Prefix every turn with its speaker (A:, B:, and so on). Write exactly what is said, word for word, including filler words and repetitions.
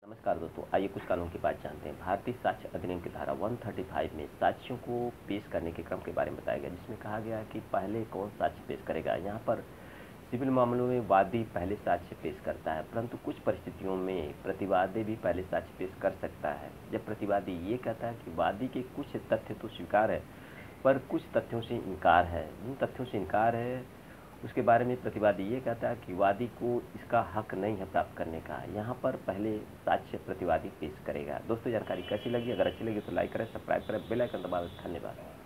A: नमस्कार दोस्तों, आइए कुछ कानून की बात जानते हैं। भारतीय साक्ष्य अधिनियम की धारा एक सौ पैंतीस में साक्ष्यों को पेश करने के क्रम के बारे में बताया गया, जिसमें कहा गया कि पहले कौन साक्ष्य पेश करेगा। यहाँ पर सिविल मामलों में वादी पहले साक्ष्य पेश करता है, परंतु कुछ परिस्थितियों में प्रतिवादी भी पहले साक्ष्य पेश कर सकता है। जब प्रतिवादी ये कहता है कि वादी के कुछ तथ्य तो स्वीकार है, पर कुछ तथ्यों से इनकार है। जिन तथ्यों से इनकार है उसके बारे में प्रतिवादी ये कहता है कि वादी को इसका हक नहीं है प्राप्त करने का। यहाँ पर पहले साक्ष्य प्रतिवादी पेश करेगा। दोस्तों, जानकारी कैसी लगी? अगर अच्छी लगी तो लाइक करें, सब्सक्राइब करें, बेल आइकन दबाएं। धन्यवाद।